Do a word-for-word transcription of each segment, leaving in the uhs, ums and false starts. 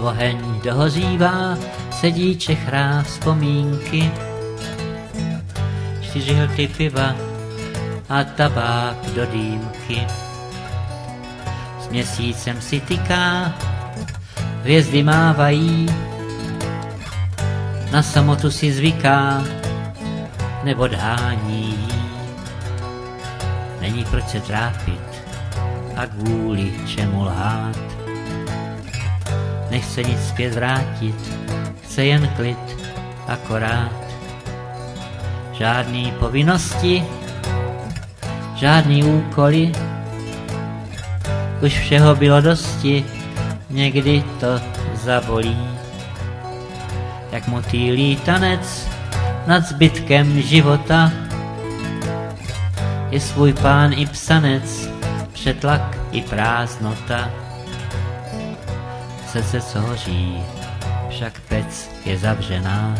Oheň dohořívá, sedí čechrá vzpomínky. Čtyři hlty piva a tabák do dýmky. S měsícem si tyká, hvězdy mávají, na samotu si zvyká, nebo dhání jí. Není proč se trápit a kvůli čemu lhát. Nechce nic zpět vrátit, chce jen klid akorát. Žádný povinnosti, žádný úkoly, už všeho bylo dosti, někdy to zabolí. Jak motýlí tanec nad zbytkem života, je svůj pán i psanec, přetlak i prázdnota. Srdce co hoří, však pec je zavřená.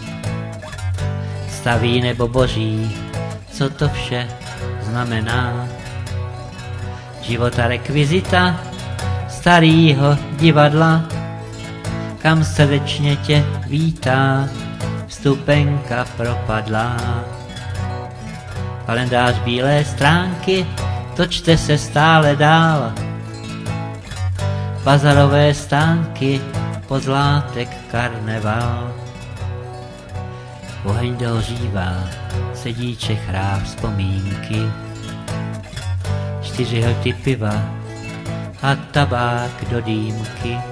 Staví nebo boží, co to vše znamená. Života rekvizita starýho divadla, kam srdečně tě vítá vstupenka propadlá. Kalendář bílé stránky, točte se stále dál. Bazarové stánky, pozlátek karneval. Oheň dohořívá, sedí čechrá vzpomínky. Čtyři hlty piva a tabák do dýmky.